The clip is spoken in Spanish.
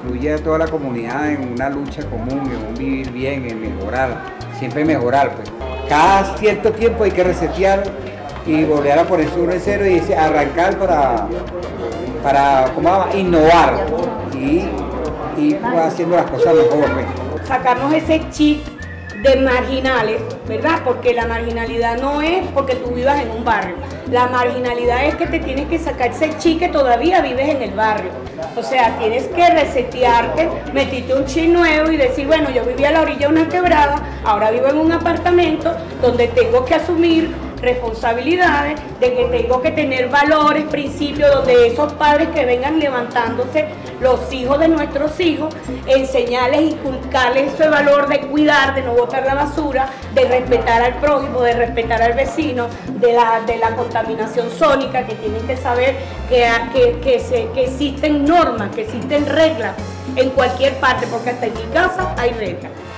incluye a toda la comunidad en una lucha común, en un vivir bien, en mejorar, siempre mejorar, pues. Cada cierto tiempo hay que resetear y volver a poner uno en cero y arrancar para ¿cómo va? Innovar y haciendo las cosas mejor, pues. Sacarnos ese chip de marginales, ¿verdad? Porque la marginalidad no es porque tú vivas en un barrio. La marginalidad es que te tienes que sacar ese chip que todavía vives en el barrio. O sea, tienes que resetearte, metiste un chip nuevo y decir, bueno, yo vivía a la orilla de una quebrada, ahora vivo en un apartamento donde tengo que asumir responsabilidades, de que tengo que tener valores, principios, donde esos padres que vengan levantándose, los hijos de nuestros hijos, enseñarles, inculcarles ese valor de cuidar, de no botar la basura, de respetar al prójimo, de respetar al vecino, de la contaminación sónica, que tienen que saber que existen normas, que existen reglas en cualquier parte, porque hasta en mi casa hay reglas.